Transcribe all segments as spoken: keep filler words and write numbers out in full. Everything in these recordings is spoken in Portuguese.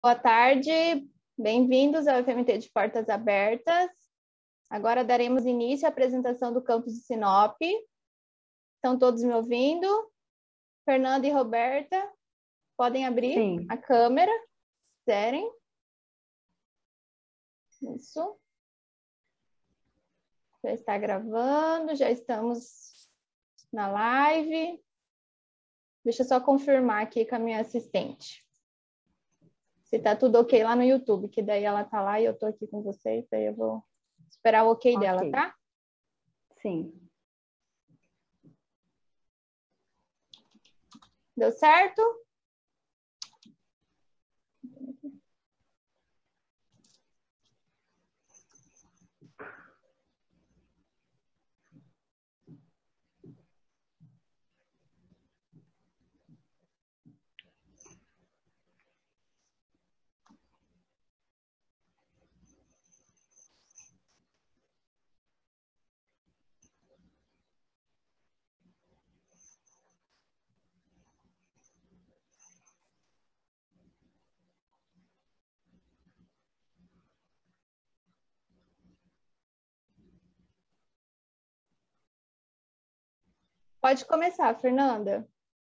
Boa tarde, bem-vindos ao F M T de Portas Abertas. Agora daremos início à apresentação do campus de Sinop. Estão todos me ouvindo? Fernanda e Roberta, podem abrir Sim. a câmera, se quiserem. Isso. Já está gravando, já estamos na live. Deixa eu só confirmar aqui com a minha assistente. Se tá tudo ok lá no YouTube, que daí ela tá lá e eu tô aqui com vocês, daí eu vou esperar o ok, okay. dela, tá? Sim. Deu certo? Pode começar, Fernanda.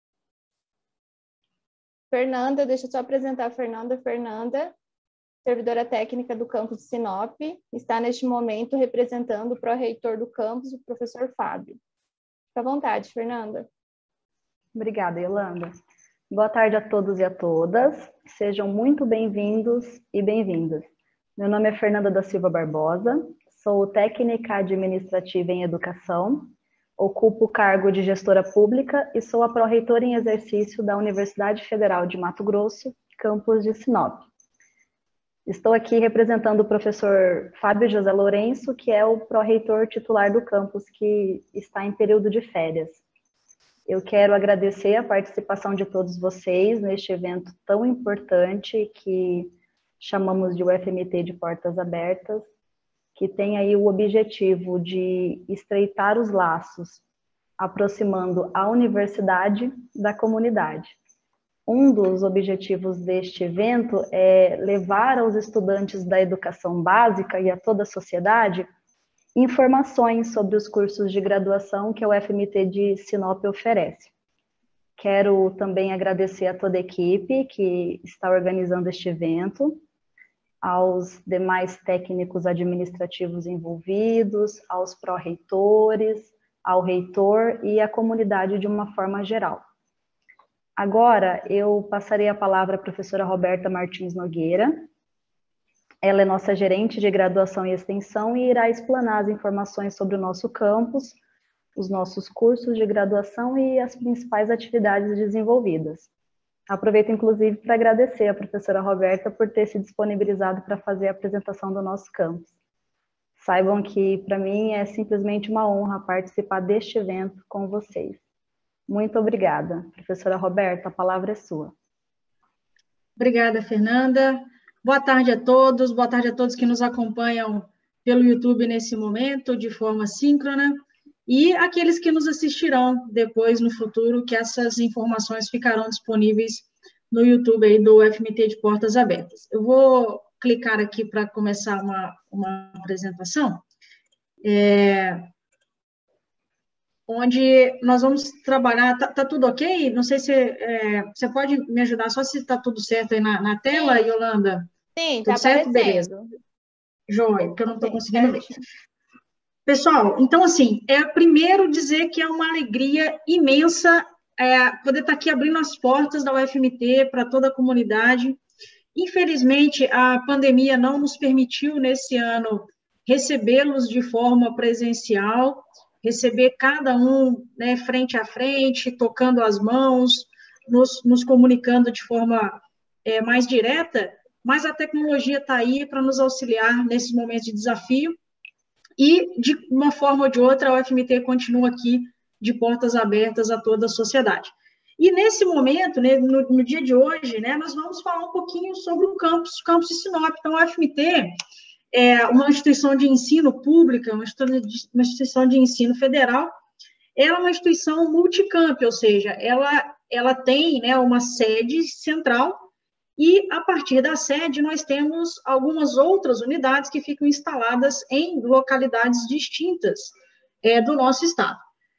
Fernanda, deixa eu só apresentar a Fernanda. Fernanda, servidora técnica do campus de Sinop, está neste momento representando o pró-reitor do campus, o professor Fábio. Fica à vontade, Fernanda. Obrigada, Yolanda. Boa tarde a todos e a todas. Sejam muito bem-vindos e bem-vindas. Meu nome é Fernanda da Silva Barbosa, sou técnica administrativa em educação, ocupo o cargo de gestora pública e sou a pró-reitora em exercício da Universidade Federal de Mato Grosso, campus de Sinop. Estou aqui representando o professor Fábio José Lourenço, que é o pró-reitor titular do campus, que está em período de férias. Eu quero agradecer a participação de todos vocês neste evento tão importante que chamamos de U F M T de Portas Abertas, que tem aí o objetivo de estreitar os laços, aproximando a universidade da comunidade. Um dos objetivos deste evento é levar aos estudantes da educação básica e a toda a sociedade informações sobre os cursos de graduação que a U F M T de Sinop oferece. Quero também agradecer a toda a equipe que está organizando este evento, aos demais técnicos administrativos envolvidos, aos pró-reitores, ao reitor e à comunidade de uma forma geral. Agora, eu passarei a palavra à professora Roberta Martins Nogueira. Ela é nossa gerente de graduação e extensão e irá explanar as informações sobre o nosso campus, os nossos cursos de graduação e as principais atividades desenvolvidas. Aproveito, inclusive, para agradecer a professora Roberta por ter se disponibilizado para fazer a apresentação do nosso campus. Saibam que, para mim, é simplesmente uma honra participar deste evento com vocês. Muito obrigada. Professora Roberta, a palavra é sua. Obrigada, Fernanda. Boa tarde a todos, boa tarde a todos que nos acompanham pelo YouTube nesse momento, de forma síncrona, e aqueles que nos assistirão depois, no futuro, que essas informações ficarão disponíveis no YouTube aí do U F M T de Portas Abertas. Eu vou clicar aqui para começar uma, uma apresentação, é, onde nós vamos trabalhar. Tá, tá tudo ok? Não sei se é, você pode me ajudar, só se está tudo certo aí na, na tela, Sim. Yolanda? Sim, tudo tá certo? aparecendo. Beleza. Joia, porque eu não estou Sim, conseguindo ver. certo. Pessoal, então, assim, é primeiro dizer que é uma alegria imensa é, poder estar aqui abrindo as portas da U F M T para toda a comunidade. Infelizmente, a pandemia não nos permitiu, nesse ano, recebê-los de forma presencial, receber cada um, né, frente a frente, tocando as mãos, nos, nos comunicando de forma é, mais direta, mas a tecnologia está aí para nos auxiliar nesses momentos de desafio. E, de uma forma ou de outra, a U F M T continua aqui de portas abertas a toda a sociedade. E, nesse momento, né, no, no dia de hoje, né, nós vamos falar um pouquinho sobre o campus, o campus de Sinop. Então, a U F M T é uma instituição de ensino pública, uma instituição de ensino federal, ela é uma instituição multicamp, ou seja, ela, ela tem, né, uma sede central E, a partir da sede, nós temos algumas outras unidades que ficam instaladas em localidades distintas é, do nosso estado.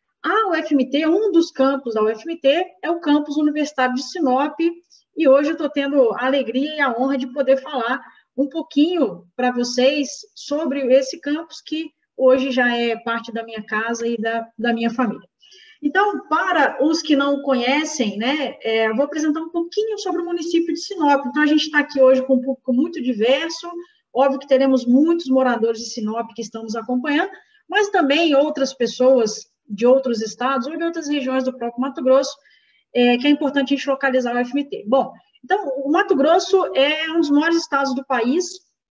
A U F M T, um dos campos da U F M T, é o campus universitário de Sinop, e hoje eu estou tendo a alegria e a honra de poder falar um pouquinho para vocês sobre esse campus, que hoje já é parte da minha casa e da, da minha família. Então, para os que não conhecem, né, é, vou apresentar um pouquinho sobre o município de Sinop. Então, a gente está aqui hoje com um público muito diverso, óbvio que teremos muitos moradores de Sinop que estão nos acompanhando, mas também outras pessoas de outros estados ou de outras regiões do próprio Mato Grosso, é, que é importante a gente localizar o U F M T. Bom, então, o Mato Grosso é um dos maiores estados do país,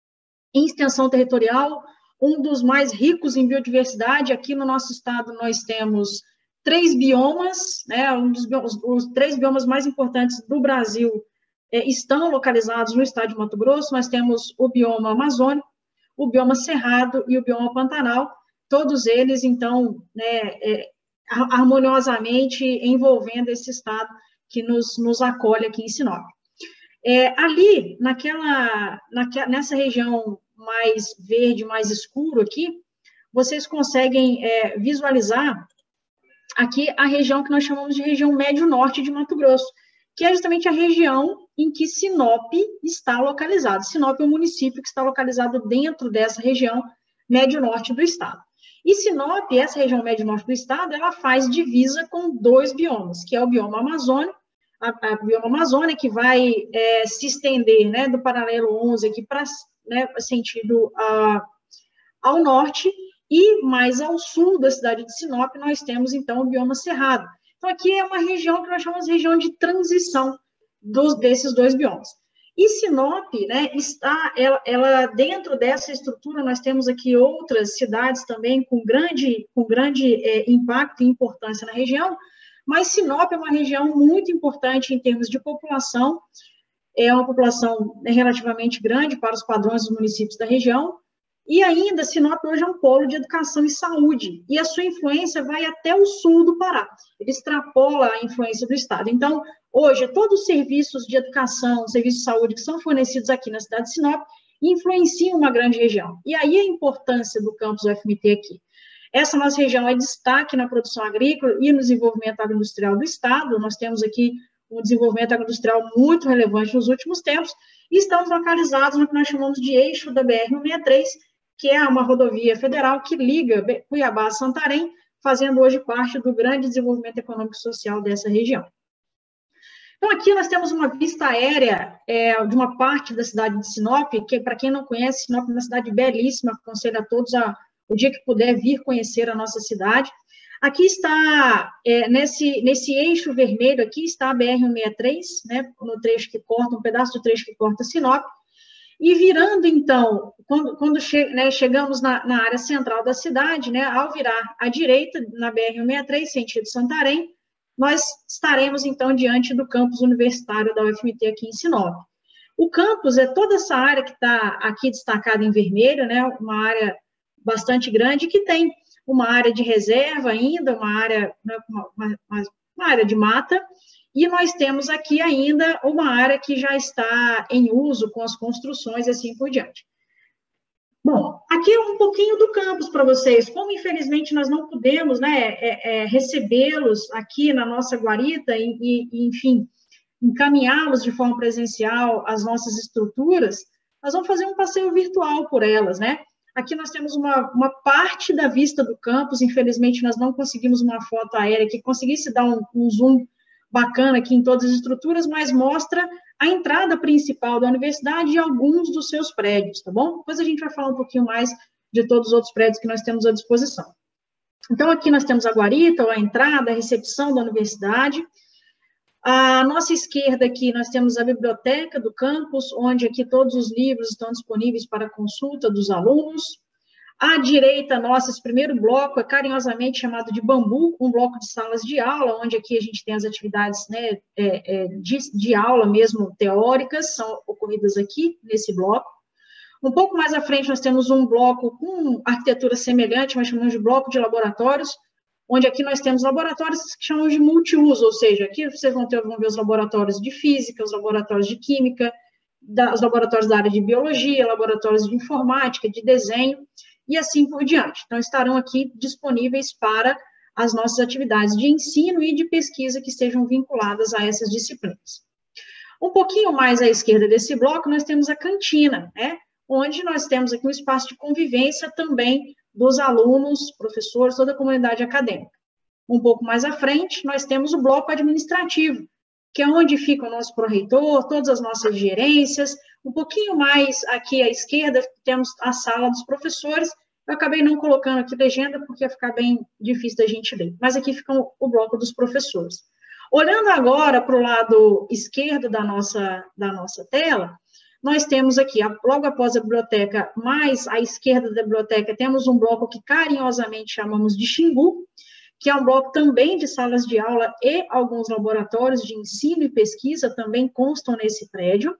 em extensão territorial, um dos mais ricos em biodiversidade. Aqui no nosso estado nós temos três biomas, né, um dos biomas, os três biomas mais importantes do Brasil é, estão localizados no estado de Mato Grosso. Nós temos o bioma amazônico, o bioma cerrado e o bioma pantanal, todos eles, então, né, é, harmoniosamente envolvendo esse estado que nos, nos acolhe aqui em Sinop. É, ali, naquela, naquela, nessa região mais verde, mais escuro aqui, vocês conseguem é, visualizar aqui a região que nós chamamos de região médio-norte de Mato Grosso, que é justamente a região em que Sinop está localizado. Sinop é um município que está localizado dentro dessa região médio-norte do estado. E Sinop, essa região médio-norte do estado, ela faz divisa com dois biomas, que é o bioma amazônico, a, a bioma Amazônia, que vai é, se estender, né, do paralelo onze aqui para, né, sentido a, ao norte, e mais ao sul da cidade de Sinop, nós temos, então, o bioma cerrado. Então, aqui é uma região que nós chamamos de região de transição dos, desses dois biomas. E Sinop, né, está, ela, ela, dentro dessa estrutura, nós temos aqui outras cidades também com grande, com grande é, impacto e importância na região, mas Sinop é uma região muito importante em termos de população, é uma população relativamente grande para os padrões dos municípios da região, e ainda Sinop hoje é um polo de educação e saúde, e a sua influência vai até o sul do Pará, ele extrapola a influência do estado. Então, hoje, todos os serviços de educação, serviços de saúde que são fornecidos aqui na cidade de Sinop, influenciam uma grande região. E aí a importância do campus U F M T aqui. Essa nossa região é destaque na produção agrícola e no desenvolvimento agroindustrial do estado. Nós temos aqui um desenvolvimento agroindustrial muito relevante nos últimos tempos, e estamos localizados no que nós chamamos de eixo da B R cento e sessenta e três, que é uma rodovia federal que liga Cuiabá a Santarém, fazendo hoje parte do grande desenvolvimento econômico e social dessa região. Então, aqui nós temos uma vista aérea é, de uma parte da cidade de Sinop, que, para quem não conhece, Sinop é uma cidade belíssima, aconselho a todos a, o dia que puder vir conhecer a nossa cidade. Aqui está, é, nesse, nesse eixo vermelho aqui, está a B R cento e sessenta e três, né, no trecho que corta, um pedaço do trecho que corta Sinop, e virando, então, quando, quando che, né, chegamos na, na área central da cidade, né, ao virar à direita, na B R cento e sessenta e três, sentido Santarém, nós estaremos, então, diante do campus universitário da U F M T aqui em Sinop. O campus é toda essa área que está aqui destacada em vermelho, né, uma área bastante grande, que tem uma área de reserva ainda, uma área, né, uma, uma, uma área de mata, e nós temos aqui ainda uma área que já está em uso com as construções e assim por diante. Bom, aqui é um pouquinho do campus para vocês. Como, infelizmente, nós não pudemos, né, é, é, recebê-los aqui na nossa guarita e, e enfim, encaminhá-los de forma presencial às nossas estruturas, nós vamos fazer um passeio virtual por elas, né? Aqui nós temos uma, uma parte da vista do campus. Infelizmente, nós não conseguimos uma foto aérea que conseguisse dar um, um zoom bacana aqui em todas as estruturas, mas mostra a entrada principal da universidade e alguns dos seus prédios, tá bom? Depois a gente vai falar um pouquinho mais de todos os outros prédios que nós temos à disposição. Então, aqui nós temos a guarita, a entrada, a recepção da universidade. À nossa esquerda aqui nós temos a biblioteca do campus, onde aqui todos os livros estão disponíveis para consulta dos alunos. À direita nossa, esse primeiro bloco é carinhosamente chamado de bambu, um bloco de salas de aula, onde aqui a gente tem as atividades, né, é, é, de, de aula mesmo teóricas, são ocorridas aqui nesse bloco. Um pouco mais à frente nós temos um bloco com arquitetura semelhante, mas chamamos de bloco de laboratórios, onde aqui nós temos laboratórios que chamamos de multiuso, ou seja, aqui vocês vão, ter, vão ver os laboratórios de física, os laboratórios de química, da, os laboratórios da área de biologia, laboratórios de informática, de desenho, e assim por diante. Então, estarão aqui disponíveis para as nossas atividades de ensino e de pesquisa que estejam vinculadas a essas disciplinas. Um pouquinho mais à esquerda desse bloco, nós temos a cantina, né? Onde nós temos aqui um espaço de convivência também dos alunos, professores, toda a comunidade acadêmica. Um pouco mais à frente, nós temos o bloco administrativo, que é onde fica o nosso pró-reitor, todas as nossas gerências. Um pouquinho mais aqui à esquerda, temos a sala dos professores. Eu acabei não colocando aqui legenda, porque ia ficar bem difícil da gente ler. Mas aqui fica o bloco dos professores. Olhando agora para o lado esquerdo da nossa, da nossa tela, nós temos aqui, logo após a biblioteca, mais à esquerda da biblioteca, temos um bloco que carinhosamente chamamos de Xingu, que é um bloco também de salas de aula e alguns laboratórios de ensino e pesquisa também constam nesse prédio.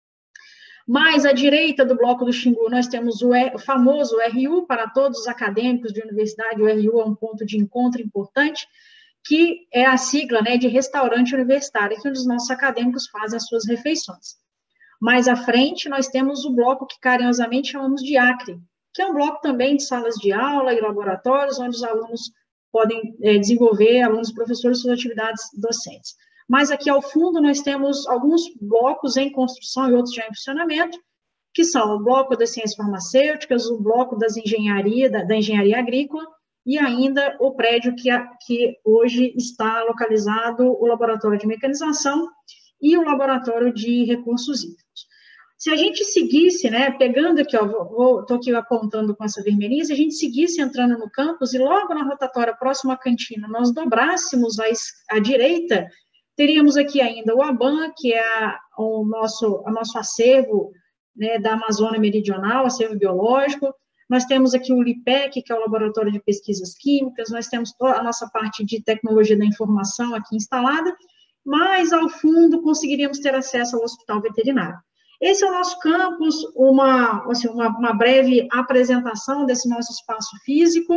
Mais à direita do bloco do Xingu, nós temos o, o famoso R U, para todos os acadêmicos de universidade. O R U é um ponto de encontro importante, que é a sigla, né, de restaurante universitário, que os nossos acadêmicos fazem as suas refeições. Mais à frente, nós temos o bloco que carinhosamente chamamos de ACRE, que é um bloco também de salas de aula e laboratórios, onde os alunos podem é, desenvolver, alunos e professores, suas atividades docentes. Mas aqui ao fundo nós temos alguns blocos em construção e outros já em funcionamento, que são o bloco das ciências farmacêuticas, o bloco das engenharia, da, da engenharia agrícola, e ainda o prédio que, a, que hoje está localizado, o laboratório de mecanização e o laboratório de recursos hídricos. Se a gente seguisse, né, pegando aqui, ó, estou aqui apontando com essa vermelhinha, se a gente seguisse entrando no campus e logo na rotatória próxima à cantina nós dobrássemos à, à direita, teríamos aqui ainda o ABAN, que é a, o nosso, a nosso acervo, né, da Amazônia Meridional, acervo biológico. Nós temos aqui o LIPEC, que é o Laboratório de Pesquisas Químicas, nós temos a nossa parte de tecnologia da informação aqui instalada, mas ao fundo conseguiríamos ter acesso ao hospital veterinário. Esse é o nosso campus, uma, assim, uma, uma breve apresentação desse nosso espaço físico,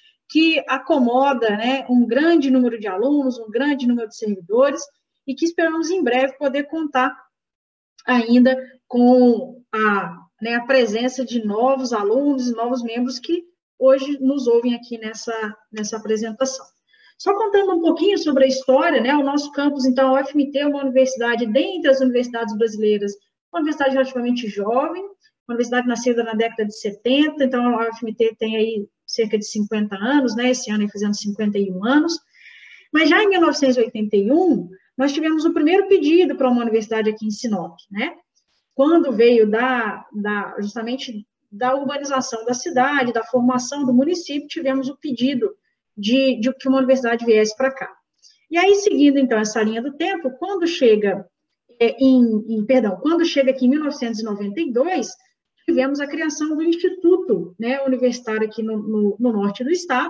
que acomoda, né, um grande número de alunos, um grande número de servidores, e que esperamos em breve poder contar ainda com a, né, a presença de novos alunos e novos membros que hoje nos ouvem aqui nessa, nessa apresentação. Só contando um pouquinho sobre a história, né, o nosso campus, então, a U F M T é uma universidade, dentre as universidades brasileiras, uma universidade relativamente jovem, uma universidade nascida na década de setenta, então a U F M T tem aí cerca de cinquenta anos, né, esse ano aí fazendo cinquenta e um anos, mas já em mil novecentos e oitenta e um, nós tivemos o primeiro pedido para uma universidade aqui em Sinop, né, quando veio da, da, justamente da urbanização da cidade, da formação do município, tivemos o pedido de, de que uma universidade viesse para cá. E aí, seguindo, então, essa linha do tempo, quando chega, é, em, em, perdão, quando chega aqui em mil novecentos e noventa e dois, tivemos a criação do Instituto, né, universitário aqui no, no, no norte do estado,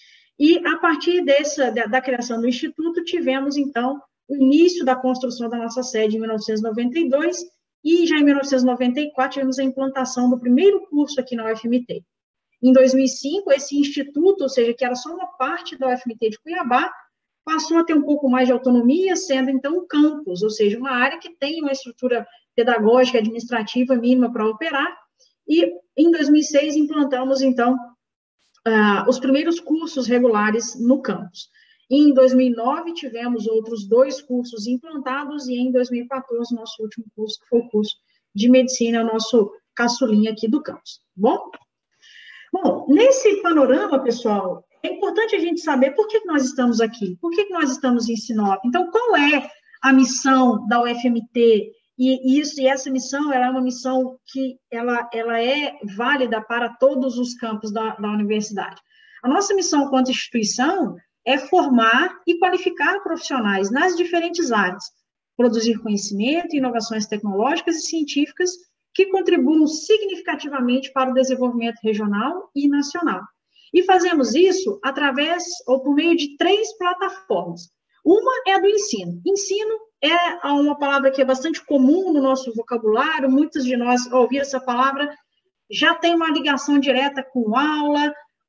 e a partir dessa, da, da criação do Instituto, tivemos, então, o início da construção da nossa sede em mil novecentos e noventa e dois, e já em mil novecentos e noventa e quatro tivemos a implantação do primeiro curso aqui na U F M T. Em dois mil e cinco, esse instituto, ou seja, que era só uma parte da U F M T de Cuiabá, passou a ter um pouco mais de autonomia, sendo, então, um campus, ou seja, uma área que tem uma estrutura pedagógica, administrativa mínima para operar, e em dois mil e seis implantamos, então, uh, os primeiros cursos regulares no campus. E em dois mil e nove tivemos outros dois cursos implantados, e em dois mil e quatorze, nosso último curso, que foi o curso de medicina, o nosso caçulinha aqui do campus, tá bom? Bom, nesse panorama, pessoal, é importante a gente saber por que nós estamos aqui, por que nós estamos em Sinop. Então, qual é a missão da U F M T? E isso, e essa missão, ela é uma missão que ela, ela é válida para todos os campos da, da universidade. A nossa missão, quanto instituição, é formar e qualificar profissionais nas diferentes áreas, produzir conhecimento, inovações tecnológicas e científicas que contribuam significativamente para o desenvolvimento regional e nacional. E fazemos isso através, ou por meio de três plataformas. Uma é a do ensino. Ensino é uma palavra que é bastante comum no nosso vocabulário, muitos de nós, ao ouvir essa palavra, já tem uma ligação direta com aula,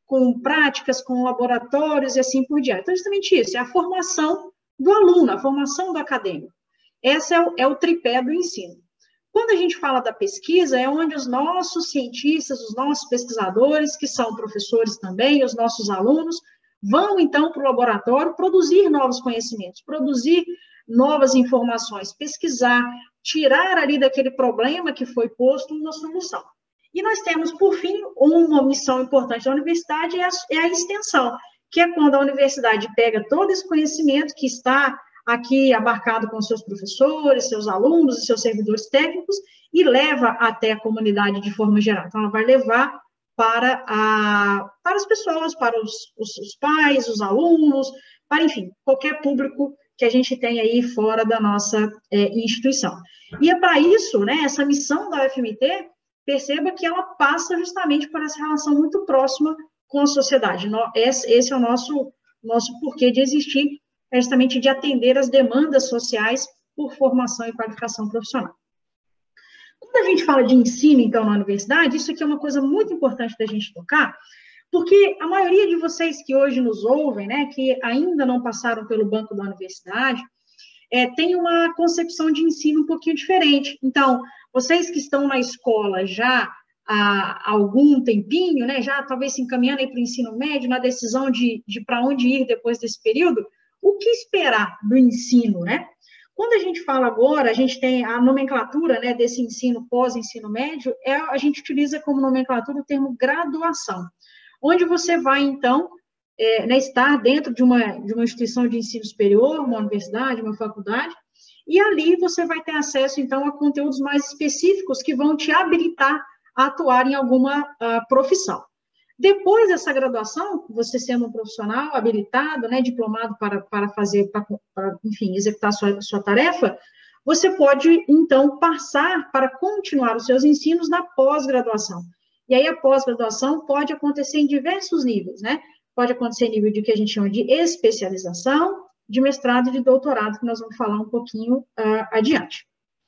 com práticas, com laboratórios e assim por diante. Então, justamente isso, é a formação do aluno, a formação do acadêmico. Esse é o, é o tripé do ensino. Quando a gente fala da pesquisa, é onde os nossos cientistas, os nossos pesquisadores, que são professores também, os nossos alunos, vão, então, para o laboratório produzir novos conhecimentos, produzir novas informações, pesquisar, tirar ali daquele problema que foi posto uma solução. E nós temos, por fim, uma missão importante da universidade, é a, é a extensão, que é quando a universidade pega todo esse conhecimento que está aqui abarcado com seus professores, seus alunos e seus servidores técnicos, e leva até a comunidade de forma geral. Então, ela vai levar para, a, para as pessoas, para os, os, os pais, os alunos, para, enfim, qualquer público que a gente tem aí fora da nossa é, instituição. E é para isso, né, essa missão da U F M T, perceba que ela passa justamente por essa relação muito próxima com a sociedade. Esse é o nosso, nosso porquê de existir, é justamente de atender as demandas sociais por formação e qualificação profissional. Quando a gente fala de ensino, então, na universidade, isso aqui é uma coisa muito importante da gente tocar, porque a maioria de vocês que hoje nos ouvem, né, que ainda não passaram pelo banco da universidade, é, tem uma concepção de ensino um pouquinho diferente. Então, vocês que estão na escola já há algum tempinho, né, já talvez se encaminhando aí para o ensino médio, na decisão de, de para onde ir depois desse período, o que esperar do ensino, né? Quando a gente fala agora, a gente tem a nomenclatura, né, desse ensino pós-ensino médio, é, a gente utiliza como nomenclatura o termo graduação, onde você vai, então, é, né, estar dentro de uma, de uma instituição de ensino superior, uma universidade, uma faculdade, e ali você vai ter acesso, então, a conteúdos mais específicos que vão te habilitar a atuar em alguma uh, profissão. Depois dessa graduação, você sendo um profissional habilitado, né, diplomado para, para fazer, para, para, enfim, executar sua, sua tarefa, você pode, então, passar para continuar os seus ensinos na pós-graduação. E aí, a pós-graduação pode acontecer em diversos níveis, né? Pode acontecer em nível de que a gente chama de especialização, de mestrado e de doutorado, que nós vamos falar um pouquinho uh, adiante.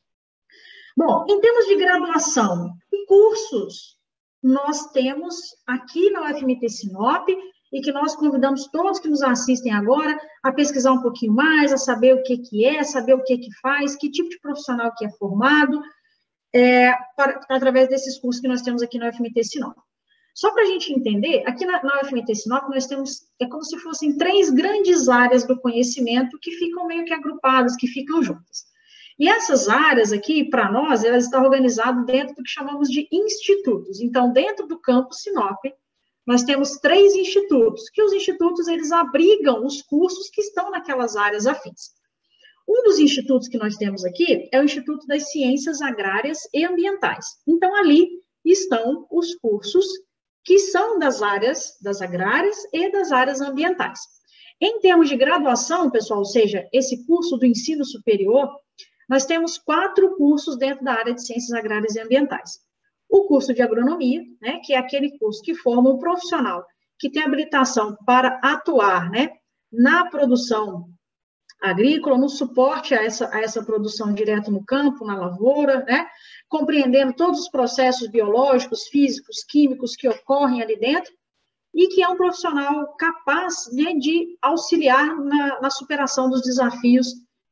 Bom, em termos de graduação, que cursos nós temos aqui na U F M T Sinop e que nós convidamos todos que nos assistem agora a pesquisar um pouquinho mais, a saber o que, que é, saber o que, que faz, que tipo de profissional que é formado, é, para, através desses cursos que nós temos aqui na U F M T Sinop. Só para a gente entender, aqui na, na U F M T Sinop nós temos, é como se fossem três grandes áreas do conhecimento que ficam meio que agrupadas, que ficam juntas. E essas áreas aqui, para nós, elas estão organizadas dentro do que chamamos de institutos. Então, dentro do campus Sinop, nós temos três institutos, que os institutos, eles abrigam os cursos que estão naquelas áreas afins. Um dos institutos que nós temos aqui é o Instituto das Ciências Agrárias e Ambientais. Então, ali estão os cursos que são das áreas das agrárias e das áreas ambientais. Em termos de graduação, pessoal, ou seja, esse curso do ensino superior, nós temos quatro cursos dentro da área de Ciências Agrárias e Ambientais. O curso de Agronomia, né, que é aquele curso que forma um profissional que tem habilitação para atuar, né, na produção agrícola, no suporte a essa, a essa produção direto no campo, na lavoura, né, compreendendo todos os processos biológicos, físicos, químicos que ocorrem ali dentro, e que é um profissional capaz, né, de auxiliar na, na superação dos desafios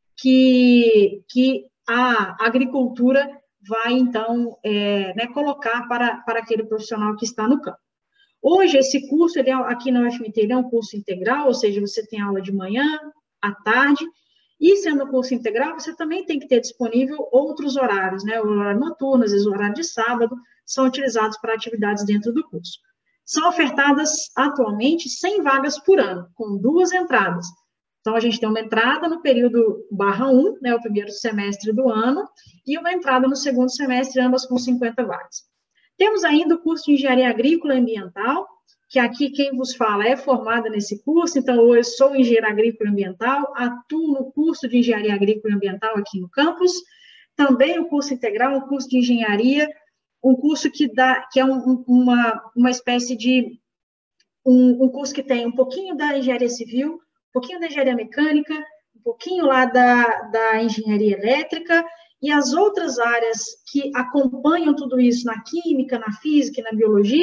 que, que a agricultura vai, então, é, né, colocar para, para aquele profissional que está no campo. Hoje, esse curso, ele é, aqui na U F M T, ele é um curso integral, ou seja, você tem aula de manhã, à tarde, e sendo um curso integral, você também tem que ter disponível outros horários, né, o horário noturno, às vezes o horário de sábado, são utilizados para atividades dentro do curso. São ofertadas, atualmente, cem vagas por ano, com duas entradas. Então, a gente tem uma entrada no período barra um, né, o primeiro semestre do ano, e uma entrada no segundo semestre, ambas com cinquenta vagas. Temos ainda o curso de Engenharia Agrícola e Ambiental, que aqui quem vos fala é formada nesse curso, então eu sou engenheiro agrícola e ambiental, atuo no curso de Engenharia Agrícola e Ambiental aqui no campus, também o curso integral, um curso de engenharia, um curso que, dá, que é um, uma, uma espécie de, um, um curso que tem um pouquinho da engenharia civil, um pouquinho da engenharia mecânica, um pouquinho lá da, da engenharia elétrica, e as outras áreas que acompanham tudo isso na química, na física e na biologia,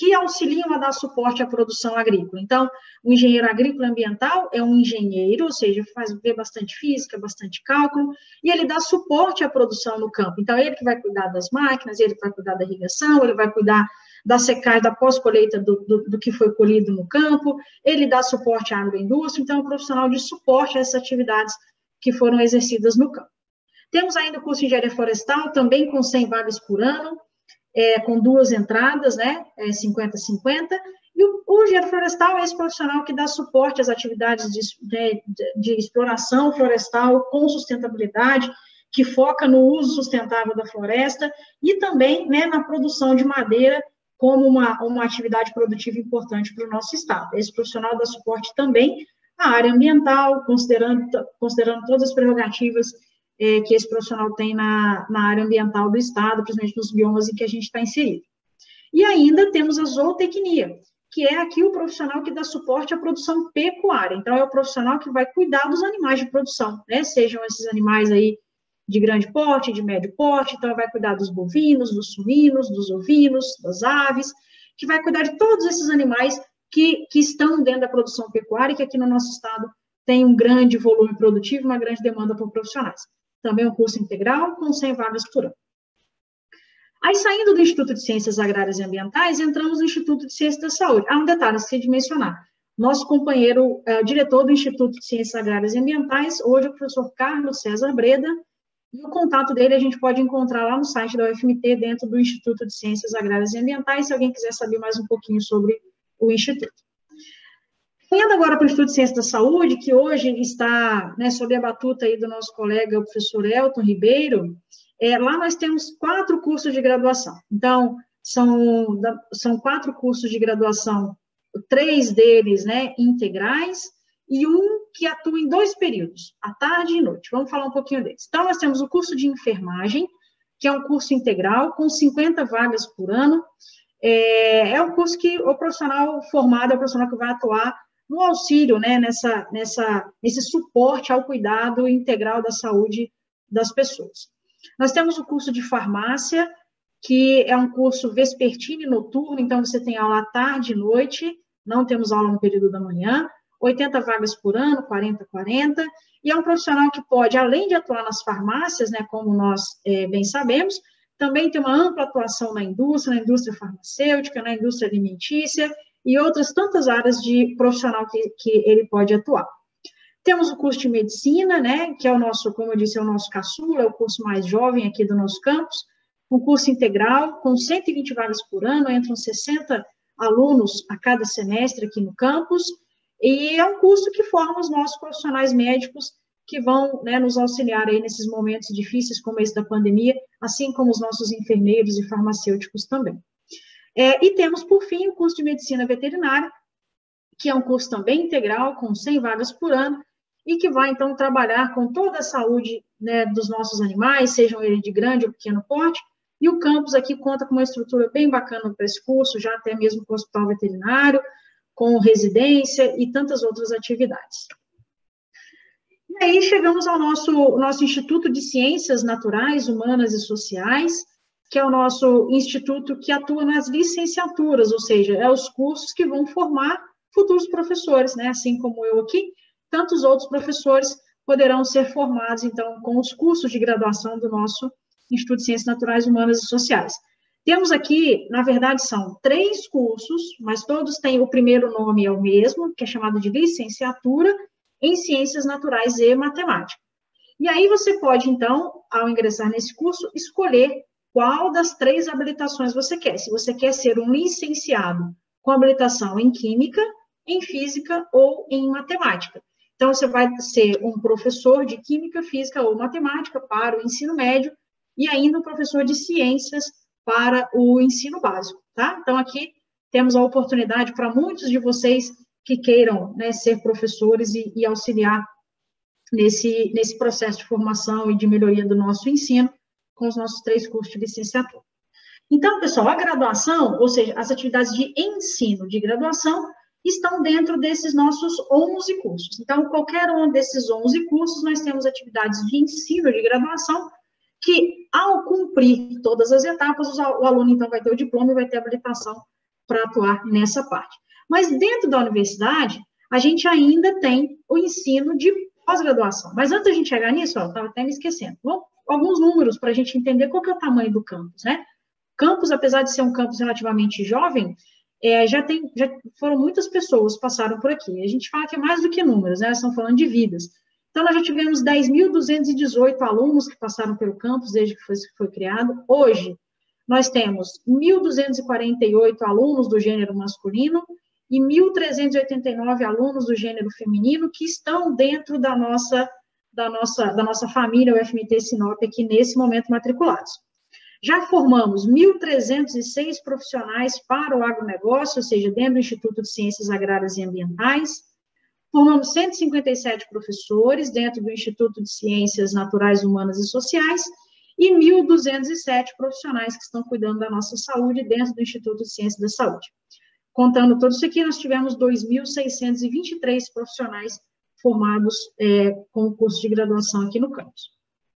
que auxiliam a dar suporte à produção agrícola. Então, o engenheiro agrícola ambiental é um engenheiro, ou seja, faz vê bastante física, bastante cálculo, e ele dá suporte à produção no campo. Então, ele que vai cuidar das máquinas, ele que vai cuidar da irrigação, ele vai cuidar da secagem, da pós-colheita do, do, do que foi colhido no campo, ele dá suporte à agroindústria, então é um profissional de suporte a essas atividades que foram exercidas no campo. Temos ainda o curso de engenharia florestal, também com cem vagas por ano, é, com duas entradas, né, é, cinquenta a cinquenta, e o, o engenheiro florestal é esse profissional que dá suporte às atividades de, de, de exploração florestal com sustentabilidade, que foca no uso sustentável da floresta, e também, né, na produção de madeira, como uma, uma atividade produtiva importante para o nosso estado. Esse profissional dá suporte também à área ambiental, considerando, considerando todas as prerrogativas é, que esse profissional tem na, na área ambiental do estado, principalmente nos biomas em que a gente está inserido. E ainda temos a zootecnia, que é aqui o profissional que dá suporte à produção pecuária. Então, é o profissional que vai cuidar dos animais de produção, né? Sejam esses animais aí de grande porte, de médio porte, então vai cuidar dos bovinos, dos suínos, dos ovinos, das aves, que vai cuidar de todos esses animais que, que estão dentro da produção pecuária, que aqui no nosso estado tem um grande volume produtivo, uma grande demanda por profissionais. Também um curso integral com cem vagas por ano. Aí, saindo do Instituto de Ciências Agrárias e Ambientais, entramos no Instituto de Ciências da Saúde. Há um detalhe, esqueci de mencionar. Nosso companheiro, uh, diretor do Instituto de Ciências Agrárias e Ambientais, hoje é o professor Carlos César Breda, e o contato dele a gente pode encontrar lá no site da U F M T, dentro do Instituto de Ciências Agrárias e Ambientais, se alguém quiser saber mais um pouquinho sobre o Instituto. Indo agora para o Instituto de Ciências da Saúde, que hoje está, né, sob a batuta aí do nosso colega, o professor Elton Ribeiro, é, lá nós temos quatro cursos de graduação. Então, são, são quatro cursos de graduação, três deles, né, integrais, e um que atua em dois períodos, à tarde e noite. Vamos falar um pouquinho deles. Então, nós temos o curso de enfermagem, que é um curso integral, com cinquenta vagas por ano. É, é um curso que o profissional formado é o profissional que vai atuar no auxílio, né, nessa, nessa, nesse suporte ao cuidado integral da saúde das pessoas. Nós temos o curso de farmácia, que é um curso vespertino e noturno, então você tem aula à tarde e noite, não temos aula no período da manhã, oitenta vagas por ano, quarenta, quarenta, e é um profissional que pode, além de atuar nas farmácias, né, como nós é, bem sabemos, também tem uma ampla atuação na indústria, na indústria farmacêutica, na indústria alimentícia, e outras tantas áreas de profissional que, que ele pode atuar. Temos o curso de medicina, né, que é o nosso, como eu disse, é o nosso caçula, é o curso mais jovem aqui do nosso campus, um curso integral, com cento e vinte vagas por ano, entram sessenta alunos a cada semestre aqui no campus, e é um curso que forma os nossos profissionais médicos que vão, né, nos auxiliar aí nesses momentos difíceis como esse da pandemia, assim como os nossos enfermeiros e farmacêuticos também. É, e temos, por fim, o curso de medicina veterinária, que é um curso também integral, com cem vagas por ano, e que vai, então, trabalhar com toda a saúde, né, dos nossos animais, sejam eles de grande ou pequeno porte, e o campus aqui conta com uma estrutura bem bacana para esse curso, já até mesmo com o hospital veterinário, com residência e tantas outras atividades. E aí chegamos ao nosso, nosso Instituto de Ciências Naturais, Humanas e Sociais, que é o nosso instituto que atua nas licenciaturas, ou seja, é os cursos que vão formar futuros professores, né? Assim como eu aqui, tantos outros professores poderão ser formados, então, com os cursos de graduação do nosso Instituto de Ciências Naturais, Humanas e Sociais. Temos aqui, na verdade, são três cursos, mas todos têm o primeiro nome é o mesmo, que é chamado de licenciatura em Ciências Naturais e Matemática. E aí você pode, então, ao ingressar nesse curso, escolher qual das três habilitações você quer. Se você quer ser um licenciado com habilitação em Química, em Física ou em Matemática. Então, você vai ser um professor de Química, Física ou Matemática para o ensino médio e ainda um professor de Ciências para o ensino básico, tá? Então, aqui temos a oportunidade para muitos de vocês que queiram, né, ser professores e, e auxiliar nesse, nesse processo de formação e de melhoria do nosso ensino com os nossos três cursos de licenciatura. Então, pessoal, a graduação, ou seja, as atividades de ensino de graduação, estão dentro desses nossos onze cursos. Então, qualquer um desses onze cursos, nós temos atividades de ensino de graduação, que, ao cumprir todas as etapas, o aluno, então, vai ter o diploma e vai ter a habilitação para atuar nessa parte. Mas dentro da universidade, a gente ainda tem o ensino de pós-graduação. Mas antes da gente chegar nisso, ó, eu estava até me esquecendo. Bom, alguns números para a gente entender qual que é o tamanho do campus, né? Campus, apesar de ser um campus relativamente jovem, é, já, tem, já foram muitas pessoas que passaram por aqui. A gente fala que é mais do que números, né? Estamos falando de vidas. Então, nós já tivemos dez mil duzentos e dezoito alunos que passaram pelo campus desde que foi, foi criado. Hoje, nós temos mil duzentos e quarenta e oito alunos do gênero masculino e mil trezentos e oitenta e nove alunos do gênero feminino que estão dentro da nossa, da nossa, da nossa família, o F M T Sinop, aqui nesse momento matriculados. Já formamos mil trezentos e seis profissionais para o agronegócio, ou seja, dentro do Instituto de Ciências Agrárias e Ambientais. Formamos cento e cinquenta e sete professores dentro do Instituto de Ciências Naturais, Humanas e Sociais e mil duzentos e sete profissionais que estão cuidando da nossa saúde dentro do Instituto de Ciências da Saúde. Contando tudo isso aqui, nós tivemos dois mil seiscentos e vinte e três profissionais formados é, com o curso de graduação aqui no campus.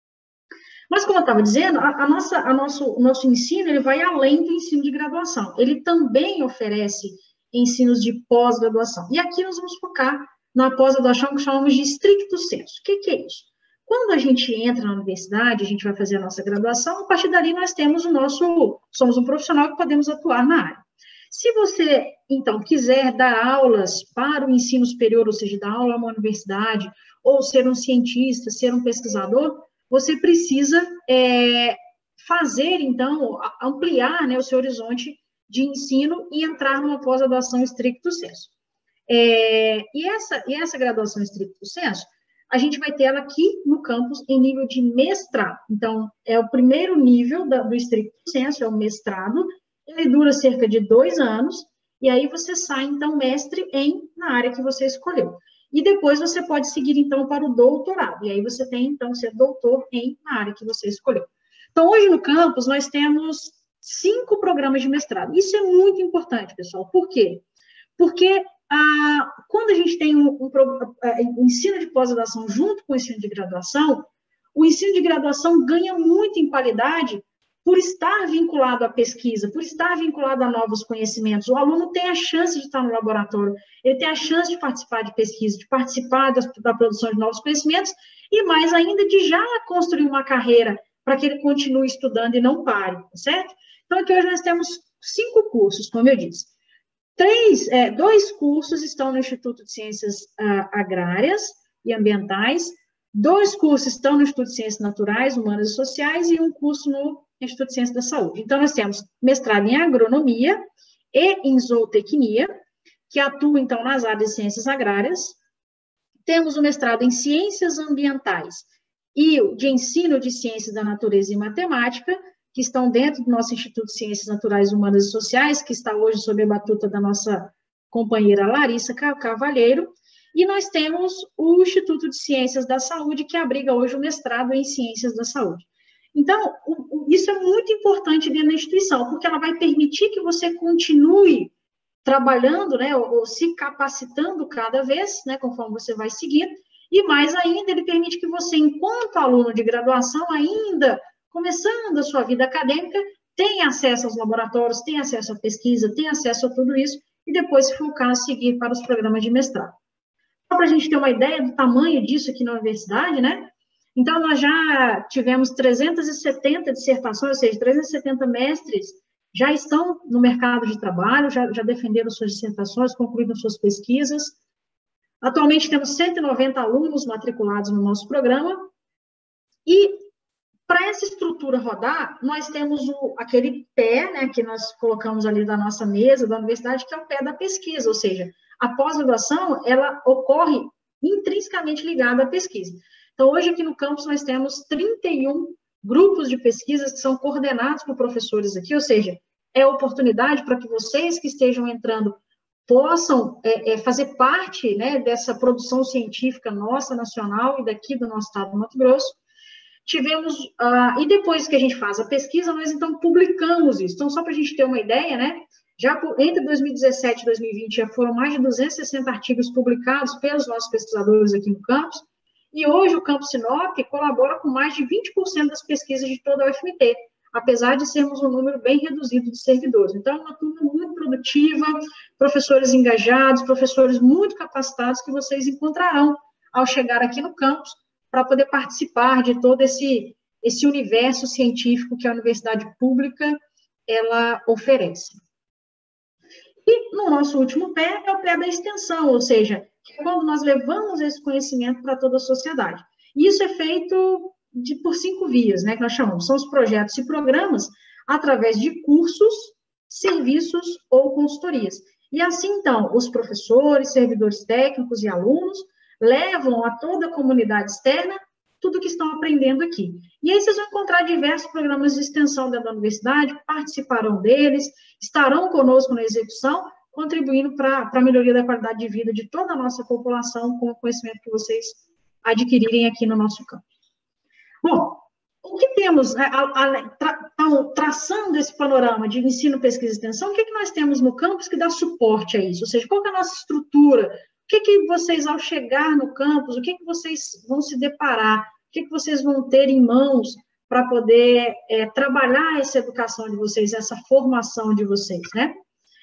Mas, como eu estava dizendo, a, a nossa, a nosso, o nosso ensino ele vai além do ensino de graduação. Ele também oferece ensinos de pós-graduação. E aqui nós vamos focar na pós-graduação que chamamos de stricto sensu. O que, que é isso? Quando a gente entra na universidade, a gente vai fazer a nossa graduação, a partir dali nós temos o nosso, somos um profissional que podemos atuar na área. Se você, então, quiser dar aulas para o ensino superior, ou seja, dar aula a uma universidade, ou ser um cientista, ser um pesquisador, você precisa é, fazer, então, ampliar, né, o seu horizonte de ensino e entrar numa pós-graduação stricto sensu. É, e, essa, e essa graduação stricto sensu, a gente vai ter ela aqui no campus em nível de mestrado. Então, é o primeiro nível da, do stricto sensu, é o mestrado. Ele dura cerca de dois anos, e aí você sai, então, mestre em, na área que você escolheu. E depois você pode seguir, então, para o doutorado. E aí você tem, então, ser doutor em, na área que você escolheu. Então, hoje no campus, nós temos cinco programas de mestrado. Isso é muito importante, pessoal. Por quê? Porque ah, quando a gente tem um, um, um ensino de pós-graduação junto com o ensino de graduação, o ensino de graduação ganha muito em qualidade por estar vinculado à pesquisa, por estar vinculado a novos conhecimentos. O aluno tem a chance de estar no laboratório, ele tem a chance de participar de pesquisa, de participar da, da produção de novos conhecimentos, e mais ainda de já construir uma carreira para que ele continue estudando e não pare, certo? Então, aqui hoje nós temos cinco cursos, como eu disse. Três, é, dois cursos estão no Instituto de Ciências uh, Agrárias e Ambientais, dois cursos estão no Instituto de Ciências Naturais, Humanas e Sociais, e um curso no Instituto de Ciências da Saúde. Então, nós temos mestrado em agronomia e em zootecnia, que atua, então, nas áreas de ciências agrárias. Temos o mestrado em ciências ambientais e o de ensino de ciências da natureza e matemática, que estão dentro do nosso Instituto de Ciências Naturais, Humanas e Sociais, que está hoje sob a batuta da nossa companheira Larissa Cavalheiro. E nós temos o Instituto de Ciências da Saúde, que abriga hoje o mestrado em Ciências da Saúde. Então, isso é muito importante dentro da instituição, porque ela vai permitir que você continue trabalhando, né, ou, ou se capacitando cada vez, né, conforme você vai seguindo, e mais ainda, ele permite que você, enquanto aluno de graduação, ainda começando a sua vida acadêmica, tenha acesso aos laboratórios, tenha acesso à pesquisa, tenha acesso a tudo isso, e depois, se for o caso, seguir para os programas de mestrado. Só para a gente ter uma ideia do tamanho disso aqui na universidade, né? Então, nós já tivemos trezentas e setenta dissertações, ou seja, trezentos e setenta mestres já estão no mercado de trabalho, já, já defenderam suas dissertações, concluíram suas pesquisas. Atualmente, temos cento e noventa alunos matriculados no nosso programa. E, para essa estrutura rodar, nós temos o, aquele pé, né, que nós colocamos ali da nossa mesa, da universidade, que é o pé da pesquisa, ou seja, a pós-graduação, ela ocorre intrinsecamente ligada à pesquisa. Então, hoje aqui no campus nós temos trinta e um grupos de pesquisas que são coordenados por professores aqui, ou seja, é oportunidade para que vocês que estejam entrando possam é, é, fazer parte, né, dessa produção científica nossa, nacional, e daqui do nosso estado do Mato Grosso. Tivemos, uh, e depois que a gente faz a pesquisa, nós então publicamos isso. Então, só para a gente ter uma ideia, né, já por, entre dois mil e dezessete e dois mil e vinte já foram mais de duzentos e sessenta artigos publicados pelos nossos pesquisadores aqui no campus, e hoje o Campus Sinop colabora com mais de vinte por cento das pesquisas de toda a U F M T, apesar de sermos um número bem reduzido de servidores. Então, é uma turma muito produtiva, professores engajados, professores muito capacitados que vocês encontrarão ao chegar aqui no campus para poder participar de todo esse, esse universo científico que a universidade pública ela oferece. E no nosso último pé é o pé da extensão, ou seja, que é quando nós levamos esse conhecimento para toda a sociedade. E isso é feito de, por cinco vias, né, que nós chamamos, são os projetos e programas através de cursos, serviços ou consultorias. E assim, então, os professores, servidores técnicos e alunos levam a toda a comunidade externa tudo que estão aprendendo aqui. E aí vocês vão encontrar diversos programas de extensão dentro da universidade, participarão deles, estarão conosco na execução, contribuindo para a melhoria da qualidade de vida de toda a nossa população com o conhecimento que vocês adquirirem aqui no nosso campo. Bom, o que temos, né, a, a, tra, traçando esse panorama de ensino, pesquisa e extensão, o que, é que nós temos no campus que dá suporte a isso? Ou seja, qual é a nossa estrutura? O que, que vocês, ao chegar no campus, o que, que vocês vão se deparar? O que, que vocês vão ter em mãos para poder é, trabalhar essa educação de vocês, essa formação de vocês, né?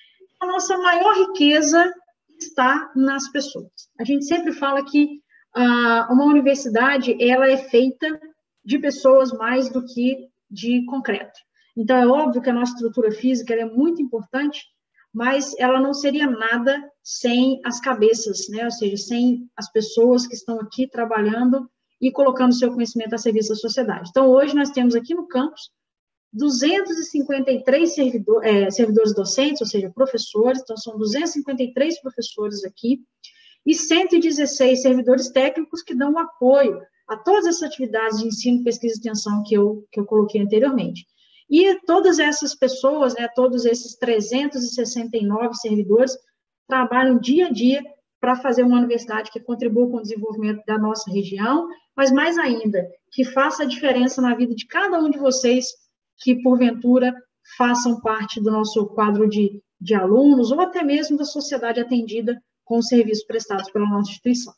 A nossa maior riqueza está nas pessoas. A gente sempre fala que ah, uma universidade, ela é feita de pessoas mais do que de concreto. Então, é óbvio que a nossa estrutura física ela é muito importante, mas ela não seria nada sem as cabeças, né? Ou seja, sem as pessoas que estão aqui trabalhando e colocando seu conhecimento a serviço da sociedade. Então, hoje nós temos aqui no campus duzentos e cinquenta e três servidor, é, servidores docentes, ou seja, professores, então são duzentos e cinquenta e três professores aqui, e cento e dezesseis servidores técnicos que dão apoio a todas essas atividades de ensino, pesquisa e extensão que eu, que eu coloquei anteriormente. E todas essas pessoas, né, todos esses trezentos e sessenta e nove servidores, trabalham dia a dia para fazer uma universidade que contribua com o desenvolvimento da nossa região, mas mais ainda, que faça a diferença na vida de cada um de vocês que, porventura, façam parte do nosso quadro de, de alunos, ou até mesmo da sociedade atendida com os serviços prestados pela nossa instituição.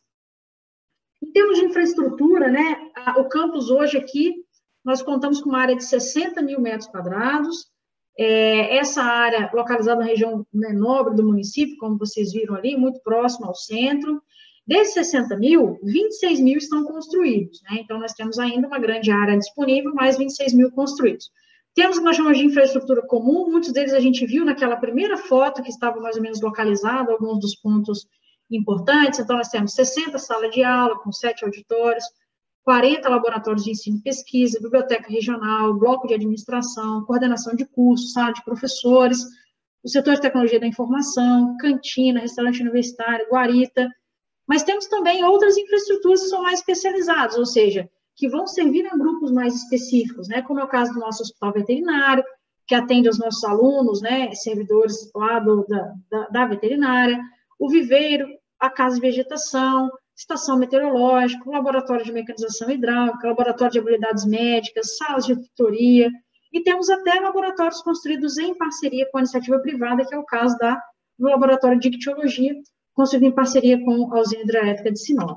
Em termos de infraestrutura, né, a, o campus hoje aqui, nós contamos com uma área de sessenta mil metros quadrados, é, essa área localizada na região, né, nobre do município, como vocês viram ali, muito próximo ao centro. Desses sessenta mil, vinte e seis mil estão construídos, né? Então, nós temos ainda uma grande área disponível, mais vinte e seis mil construídos. Temos uma chamada de infraestrutura comum, muitos deles a gente viu naquela primeira foto que estava mais ou menos localizado, alguns dos pontos importantes. Então, nós temos sessenta salas de aula, com sete auditórios, quarenta laboratórios de ensino e pesquisa, biblioteca regional, bloco de administração, coordenação de cursos, sala de professores, o setor de tecnologia da informação, cantina, restaurante universitário, guarita. Mas temos também outras infraestruturas que são mais especializadas, ou seja, que vão servir a grupos mais específicos, né, como é o caso do nosso hospital veterinário, que atende aos nossos alunos, né, servidores lá do, da, da, da veterinária, o viveiro, a casa de vegetação, estação meteorológica, laboratório de mecanização hidráulica, laboratório de habilidades médicas, salas de tutoria, e temos até laboratórios construídos em parceria com a iniciativa privada, que é o caso da, do laboratório de ictiologia, construído em parceria com a usina hidrelétrica de Sinop.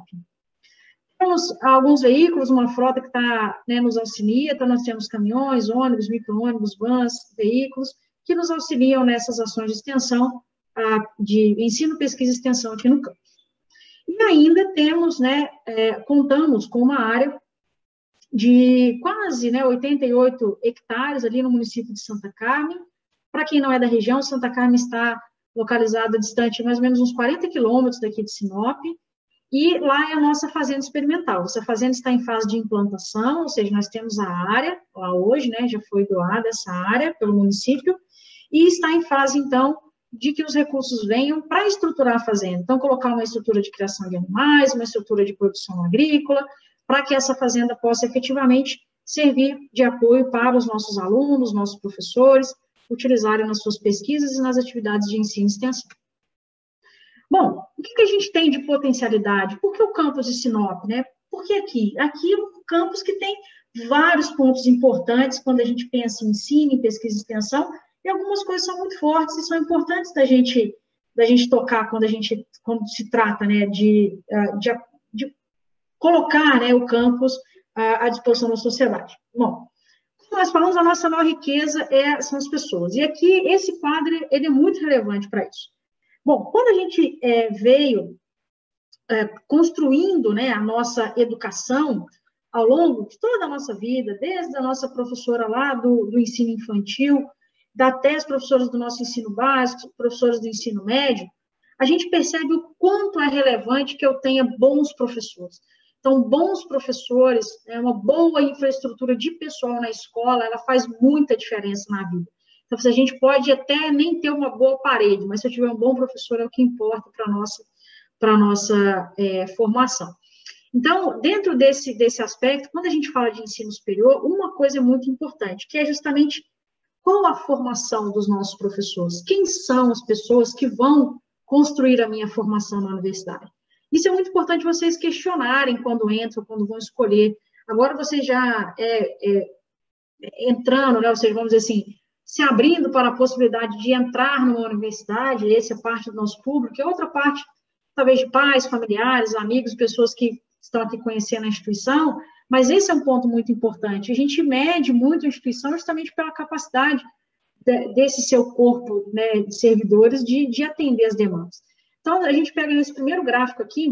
Temos alguns veículos, uma frota que está, né, nos auxilia, então nós temos caminhões, ônibus, micro-ônibus, vans, veículos, que nos auxiliam nessas ações de extensão, ah, de ensino, pesquisa e extensão aqui no campus. E ainda temos, né, é, contamos com uma área de quase, né, oitenta e oito hectares ali no município de Santa Carmen. Para quem não é da região, Santa Carmen está localizada distante mais ou menos uns quarenta quilômetros daqui de Sinop, e lá é a nossa fazenda experimental. Essa fazenda está em fase de implantação, ou seja, nós temos a área, lá hoje, né, já foi doada essa área pelo município, e está em fase, então, de que os recursos venham para estruturar a fazenda. Então, colocar uma estrutura de criação de animais, uma estrutura de produção agrícola, para que essa fazenda possa efetivamente servir de apoio para os nossos alunos, nossos professores, utilizarem nas suas pesquisas e nas atividades de ensino e extensão. Bom, o que a gente tem de potencialidade? Por que o campus de Sinop, né? Porque aqui, aqui é um campus que tem vários pontos importantes quando a gente pensa em ensino, em pesquisa e extensão, e algumas coisas são muito fortes e são importantes da gente, da gente tocar quando a gente, quando se trata, né, de, de, de colocar, né, o campus à disposição da sociedade. Bom, Como nós falamos, a nossa maior riqueza é, são as pessoas. E aqui, esse quadro, ele é muito relevante para isso. Bom, quando a gente é, veio é, construindo, né, a nossa educação ao longo de toda a nossa vida, desde a nossa professora lá do, do ensino infantil, até as professoras do nosso ensino básico, professoras do ensino médio, a gente percebe o quanto é relevante que eu tenha bons professores. Então, bons professores, é uma boa infraestrutura de pessoal na escola, ela faz muita diferença na vida. Então, a gente pode até nem ter uma boa parede, mas se eu tiver um bom professor, é o que importa para a nossa, para nossa é, formação. Então, dentro desse, desse aspecto, quando a gente fala de ensino superior, uma coisa é muito importante, que é justamente qual a formação dos nossos professores? Quem são as pessoas que vão construir a minha formação na universidade? Isso é muito importante vocês questionarem quando entram, quando vão escolher. Agora vocês já é, é, entrando, né, ou seja, vamos dizer assim, se abrindo para a possibilidade de entrar numa universidade, essa é parte do nosso público, e outra parte, talvez, de pais, familiares, amigos, pessoas que estão aqui conhecendo a instituição, mas esse é um ponto muito importante. A gente mede muito a instituição justamente pela capacidade de, desse seu corpo, né, de servidores de, de atender as demandas. Então, a gente pega nesse primeiro gráfico aqui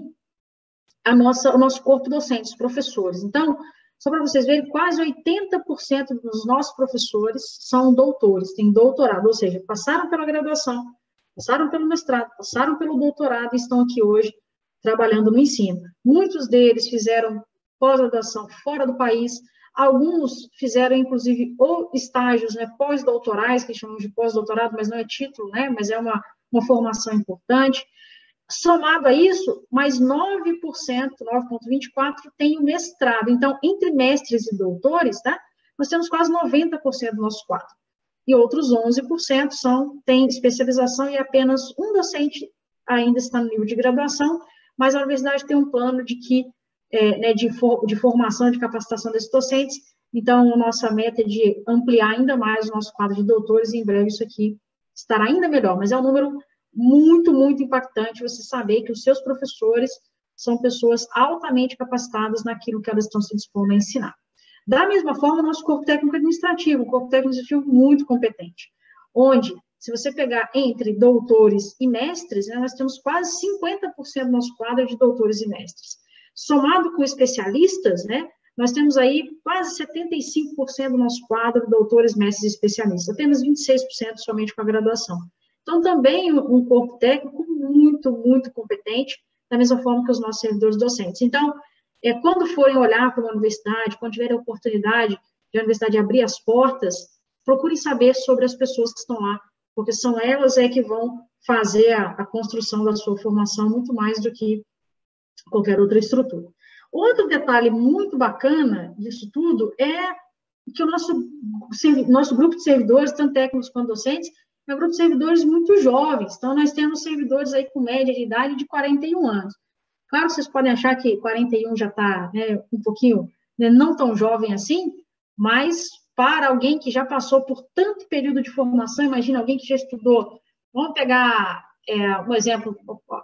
a nossa, o nosso corpo docente, os professores. Então, só para vocês verem, quase oitenta por cento dos nossos professores são doutores, têm doutorado, ou seja, passaram pela graduação, passaram pelo mestrado, passaram pelo doutorado e estão aqui hoje trabalhando no ensino. Muitos deles fizeram pós-graduação fora do país, alguns fizeram, inclusive, ou estágios, né, pós-doutorais, que chamamos de pós-doutorado, mas não é título, né, mas é uma, uma formação importante. Somado a isso, mais nove por cento, nove vírgula vinte e quatro por cento tem o mestrado. Então, entre mestres e doutores, tá, nós temos quase noventa por cento do nosso quadro. E outros onze por cento são, têm especialização e apenas um docente ainda está no nível de graduação, mas a universidade tem um plano de que, é, né, de, for, de formação, de capacitação desses docentes. Então, a nossa meta é de ampliar ainda mais o nosso quadro de doutores, e em breve isso aqui estará ainda melhor, mas é um número muito, muito impactante você saber que os seus professores são pessoas altamente capacitadas naquilo que elas estão se dispondo a ensinar. Da mesma forma, o nosso corpo técnico administrativo, um corpo técnico administrativo muito competente, onde, se você pegar entre doutores e mestres, né, nós temos quase cinquenta por cento do nosso quadro de doutores e mestres. Somado com especialistas, né, nós temos aí quase setenta e cinco por cento do nosso quadro de doutores, mestres e especialistas, apenas vinte e seis por cento somente com a graduação. Então, também um corpo técnico muito, muito competente, da mesma forma que os nossos servidores docentes. Então, é, quando forem olhar para uma universidade, quando tiverem a oportunidade de a universidade abrir as portas, procurem saber sobre as pessoas que estão lá, porque são elas é que vão fazer a, a construção da sua formação muito mais do que qualquer outra estrutura. Outro detalhe muito bacana disso tudo é que o nosso, nosso grupo de servidores, tanto técnicos quanto docentes, é um grupo de servidores muito jovens. Então, nós temos servidores aí com média de idade de quarenta e um anos. Claro, vocês podem achar que quarenta e um já está, né, um pouquinho, né, não tão jovem assim, mas para alguém que já passou por tanto período de formação, imagina alguém que já estudou, vamos pegar é, um exemplo,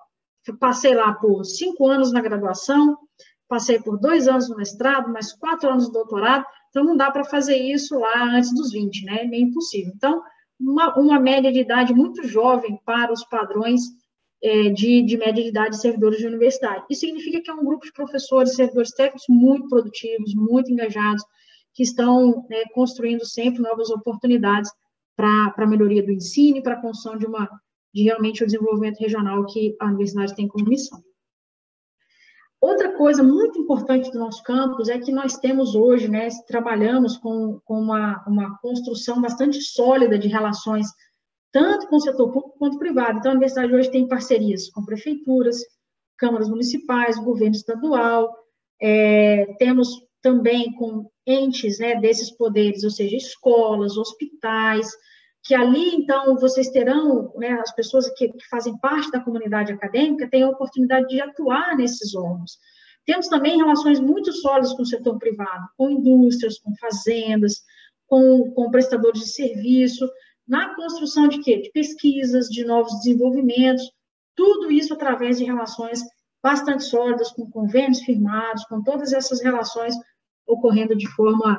eu passei lá por cinco anos na graduação, passei por dois anos no mestrado, mais quatro anos no doutorado, então não dá para fazer isso lá antes dos vinte, né, é meio impossível. Então, Uma, uma média de idade muito jovem para os padrões é, de, de média de idade de servidores de universidade. Isso significa que é um grupo de professores, servidores técnicos muito produtivos, muito engajados, que estão é, construindo sempre novas oportunidades para a melhoria do ensino e para a construção de, uma, de realmente o desenvolvimento regional que a universidade tem como missão. Outra coisa muito importante do nosso campus é que nós temos hoje, né, trabalhamos com, com uma, uma construção bastante sólida de relações, tanto com o setor público quanto privado. Então, a universidade hoje tem parcerias com prefeituras, câmaras municipais, governo estadual, é, temos também com entes, né, desses poderes, ou seja, escolas, hospitais, que ali, então, vocês terão, né, as pessoas que, que fazem parte da comunidade acadêmica têm a oportunidade de atuar nesses órgãos. Temos também relações muito sólidas com o setor privado, com indústrias, com fazendas, com, com prestadores de serviço, na construção de quê? De pesquisas, de novos desenvolvimentos, tudo isso através de relações bastante sólidas, com convênios firmados, com todas essas relações ocorrendo de forma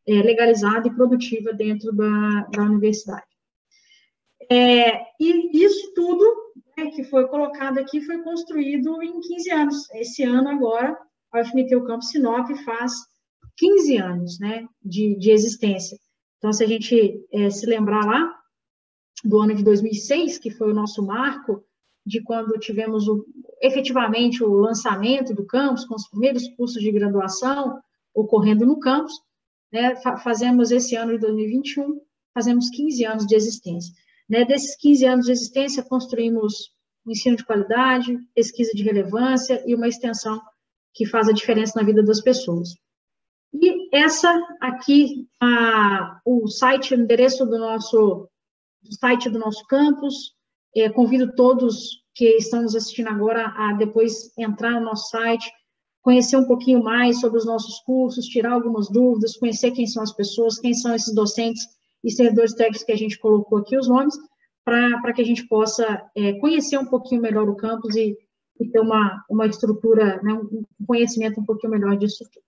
é, legalizada e produtiva dentro da, da universidade. É, e isso tudo, né, que foi colocado aqui foi construído em quinze anos. Esse ano agora, a U F M T, o Campus Sinop, faz quinze anos, né, de, de existência. Então, se a gente é, se lembrar lá do ano de dois mil e seis, que foi o nosso marco, de quando tivemos o, efetivamente o lançamento do campus, com os primeiros cursos de graduação ocorrendo no campus, né, fazemos esse ano de dois mil e vinte e um, fazemos quinze anos de existência. Né, desses quinze anos de existência, construímos um ensino de qualidade, pesquisa de relevância e uma extensão que faz a diferença na vida das pessoas. E essa aqui, a, o site, o endereço do nosso, do site do nosso campus, é, convido todos que estão nos assistindo agora a depois entrar no nosso site, conhecer um pouquinho mais sobre os nossos cursos, tirar algumas dúvidas, conhecer quem são as pessoas, quem são esses docentes e servidores técnicos que a gente colocou aqui os nomes, para que a gente possa é, conhecer um pouquinho melhor o campus e, e ter uma, uma estrutura, né, um conhecimento um pouquinho melhor disso tudo.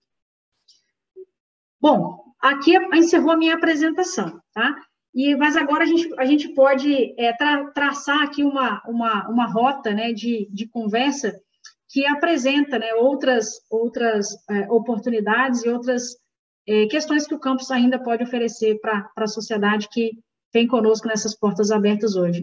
Bom, aqui encerrou a minha apresentação, tá? E, mas agora a gente, a gente pode é, tra, traçar aqui uma, uma, uma rota, né, de, de conversa que apresenta, né, outras, outras é, oportunidades e outras é, questões que o campus ainda pode oferecer para a sociedade que vem conosco nessas portas abertas hoje.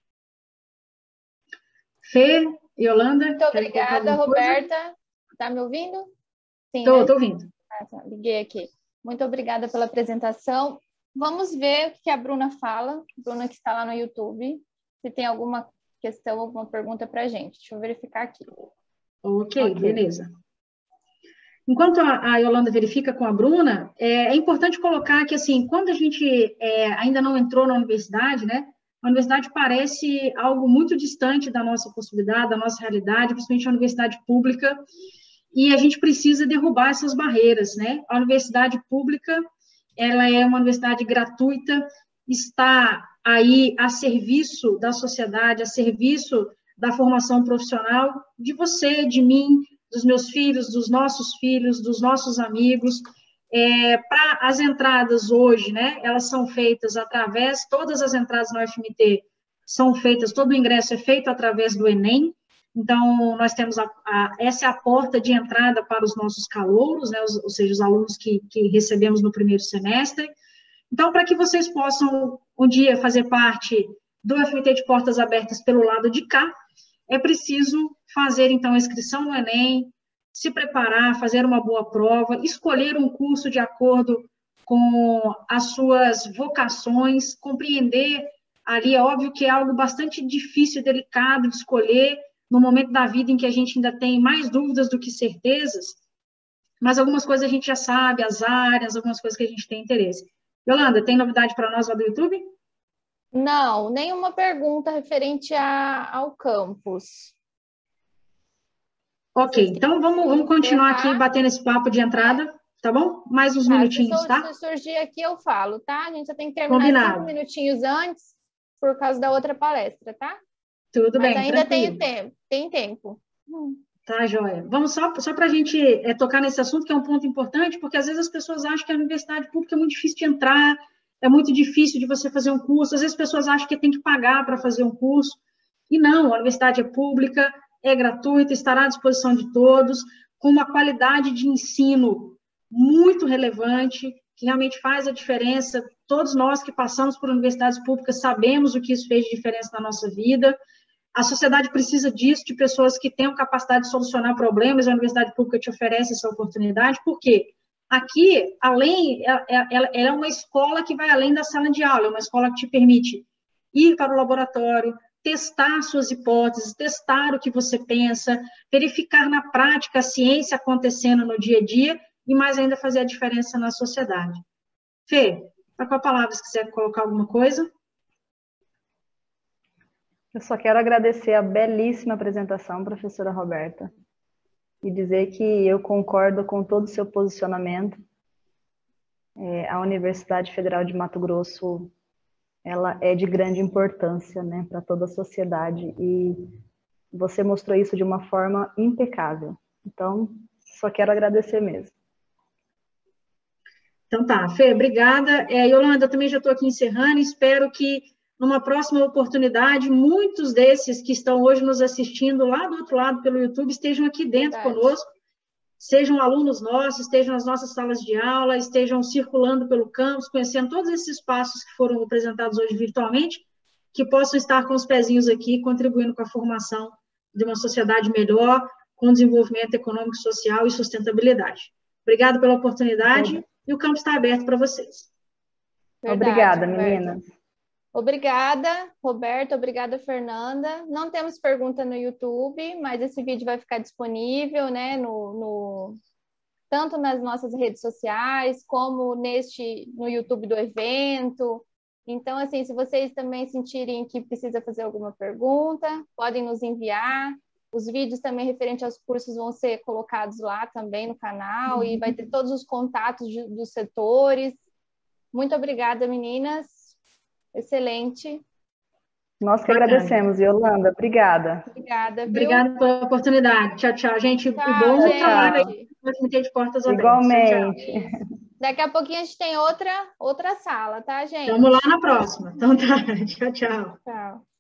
Fê, Yolanda? Muito obrigada, Roberta. Está me ouvindo? Sim, Estou, né? estou ouvindo. Ah, tá. Liguei aqui. Muito obrigada pela apresentação. Vamos ver o que a Bruna fala, Bruna que está lá no YouTube, se tem alguma questão, alguma pergunta para a gente. Deixa eu verificar aqui. Ok, okay. Beleza. Enquanto a, a Yolanda verifica com a Bruna, é, é importante colocar que, assim, quando a gente é, ainda não entrou na universidade, né, a universidade parece algo muito distante da nossa possibilidade, da nossa realidade, principalmente a universidade pública, e a gente precisa derrubar essas barreiras, né? A universidade pública, ela é uma universidade gratuita, está aí a serviço da sociedade, a serviço da formação profissional de você, de mim, dos meus filhos, dos nossos filhos, dos nossos amigos. É, para as entradas hoje, né, elas são feitas através, todas as entradas na U F M T são feitas, todo o ingresso é feito através do Enem. Então, nós temos a, a, essa é a porta de entrada para os nossos calouros, né, os, ou seja, os alunos que, que recebemos no primeiro semestre. Então, para que vocês possam um dia fazer parte do U F M T de Portas Abertas pelo lado de cá, é preciso fazer, então, a inscrição no Enem, se preparar, fazer uma boa prova, escolher um curso de acordo com as suas vocações, compreender ali, é óbvio que é algo bastante difícil e delicado de escolher, no momento da vida em que a gente ainda tem mais dúvidas do que certezas, mas algumas coisas a gente já sabe, as áreas, algumas coisas que a gente tem interesse. Yolanda, tem novidade para nós lá do YouTube? Não, nenhuma pergunta referente a, ao campus. Ok, então vamos, vamos continuar aqui batendo esse papo de entrada, tá bom? Mais uns tá, minutinhos, se, tá? Se surgir aqui, eu falo, tá? A gente só tem que terminar Combinado. cinco minutinhos antes, por causa da outra palestra, tá? Tudo Mas bem, ainda tranquilo. tem tempo, tem tempo. Hum. Tá, joia. Vamos só, só para a gente é, tocar nesse assunto, que é um ponto importante, porque às vezes as pessoas acham que a universidade pública é muito difícil de entrar, é muito difícil de você fazer um curso, às vezes as pessoas acham que tem que pagar para fazer um curso, e não, a universidade é pública, é gratuita, estará à disposição de todos, com uma qualidade de ensino muito relevante, que realmente faz a diferença. Todos nós que passamos por universidades públicas sabemos o que isso fez de diferença na nossa vida. A sociedade precisa disso, de pessoas que tenham capacidade de solucionar problemas, a universidade pública te oferece essa oportunidade, por quê? Aqui, além, ela, ela é uma escola que vai além da sala de aula, é uma escola que te permite ir para o laboratório, testar suas hipóteses, testar o que você pensa, verificar na prática a ciência acontecendo no dia a dia, e mais ainda fazer a diferença na sociedade. Fê, está com a palavra, se quiser colocar alguma coisa. Eu só quero agradecer a belíssima apresentação, professora Roberta, e dizer que eu concordo com todo o seu posicionamento. É, a Universidade Federal de Mato Grosso, ela é de grande importância, né, para toda a sociedade, e você mostrou isso de uma forma impecável. Então, só quero agradecer mesmo. Então tá, Fê, obrigada. É, Yolanda, também já estou aqui encerrando, espero que numa próxima oportunidade, muitos desses que estão hoje nos assistindo lá do outro lado pelo YouTube estejam aqui dentro Verdade. conosco, sejam alunos nossos, estejam nas nossas salas de aula, estejam circulando pelo campus, conhecendo todos esses espaços que foram apresentados hoje virtualmente, que possam estar com os pezinhos aqui, contribuindo com a formação de uma sociedade melhor, com desenvolvimento econômico, social e sustentabilidade. Obrigada pela oportunidade. Obrigada. E o campo está aberto para vocês. Verdade, Obrigada, Roberta. meninas. Obrigada, Roberta. Obrigada, Fernanda. Não temos pergunta no YouTube, mas esse vídeo vai ficar disponível, né, no, no, tanto nas nossas redes sociais, como neste, no YouTube do evento. Então, assim, se vocês também sentirem que precisa fazer alguma pergunta, podem nos enviar. Os vídeos também referentes aos cursos vão ser colocados lá também no canal, uhum. E vai ter todos os contatos de, dos setores. Muito obrigada, meninas. Excelente. Nós que agradecemos, Yolanda. Obrigada. Obrigada, viu? Obrigada pela oportunidade. Tchau, tchau, gente. Tchau, e bom gente. trabalho aí no Comitê de Portas Abertas. Igualmente. Tchau, tchau. Daqui a pouquinho a gente tem outra, outra sala, tá, gente? Vamos lá na próxima. Então tá. Tchau, tchau. Tchau.